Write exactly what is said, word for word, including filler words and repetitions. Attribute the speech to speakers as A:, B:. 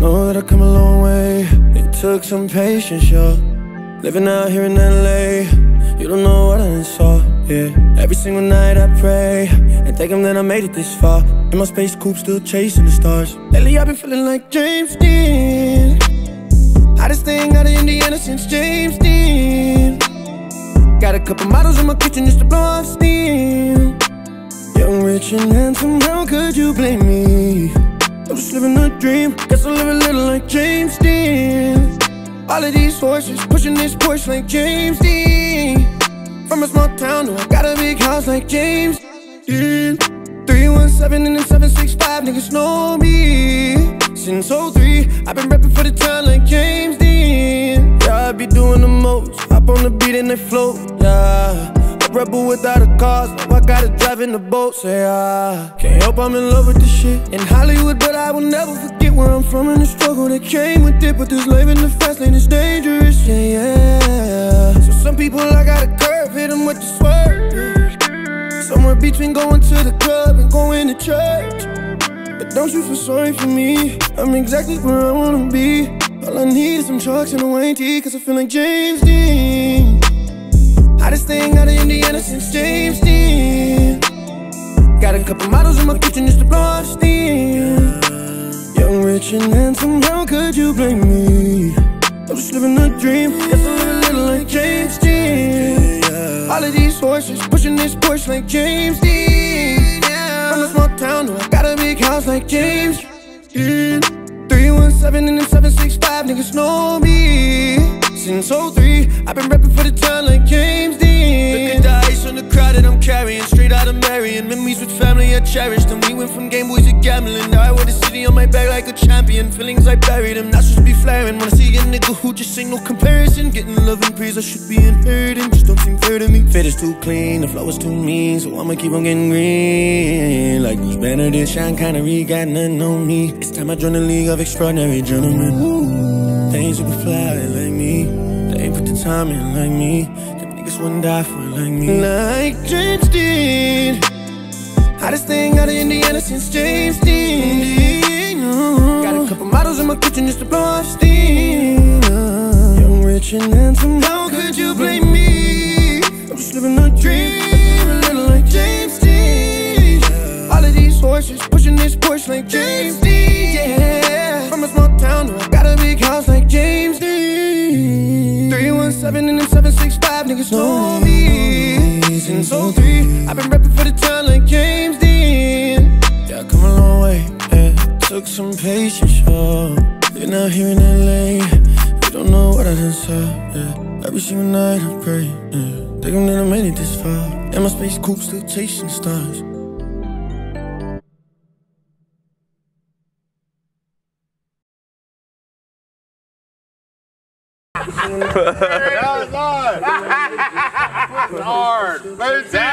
A: know that I've come a long way. It took some patience, y'all. Living out here in L A, you don't know what I done saw, yeah. Every single night I pray and thank him that I made it this far. In my space coupe, still chasing the stars. Lately I've been feeling like JamesDean, hottest thing out of Indiana since JamesDean. Got a couple models in my kitchen just to blow off steam. Young, rich and handsome, how could you blame me? I'm just living a dream, guess I'll live a little like JamesDean. All of these horses pushing this Porsche like JamesDean. From a small town, no, I got a big house like JamesDean. Three one seven and then seven six five, niggas know me. Since oh three, I've been rapping for the town like JamesDean. Yeah, I be doing the most, hop on the beat and they float, yeah. A rebel without a cause, now I gotta drive in the boat, say ah. Can't help I'm in love with this shit in Hollywood, but I will never forget where I'm from and the struggle that came with it. But this life in the fast lane is dangerous, yeah, yeah. So some people I gotta curve, hit them with the swerve. Somewhere between going to the club and going to church. But don't you feel sorry for me, I'm exactly where I wanna be. All I need is some trucks and a Wayne T, cause I feel like JamesDean. Hottest thing out of Indiana since JamesDean. Got a couple models in my kitchen just to blow off steam. Young, rich and handsome, how could you blame me? I'm just living a dream, guess I live a little like JamesDean. All of these horses pushing this Porsche like JamesDean. From a small town, no, I got a big house like JamesDean. Three one seven and then seven six five, niggas know me. Since oh three, I've been rapping for the town like JamesDean. Look at the ice on the crowd that I'm carrying, straight out of Marion. Memories with family I cherished them. We went from Game Boys to gambling. Now I wear the city on my back like a champion. Feelings I buried them, not supposed to be flaring. Wanna see a nigga who just ain't no comparison. Getting love and praise I should be inheriting, just don't seem fair to me. Fit is too clean, the flow is too mean, so I'ma keep on getting green. Like who's better than shine, kinda re got nothing on me. It's time I join the league of extraordinary gentlemen. Ooh, they ain't super fly like me, they ain't put the time in like me. Them niggas wouldn't die for it like me. Like JamesDean, hottest thing out of Indiana since JamesDean. Got a couple models in my kitchen just to blow off steam. Young, rich and handsome, how could you blame me? I'm just living a dream, a little like JamesDean. All of these horses pushing this Porsche like JamesDean, yeah. From a small town, no, I got a big house like JamesDean. Three one seven and then seven six five, niggas know me. Since oh three, I've been rapping for the town like JamesDean. Yeah, I come a long way, yeah. Took some patience, y'all. Living out here in L A, you don't know what I done saw, yeah. Every single night I pray, yeah. Thank him that I made it this far. And my space coupe still chasing stars.
B: That was hard. That was hard.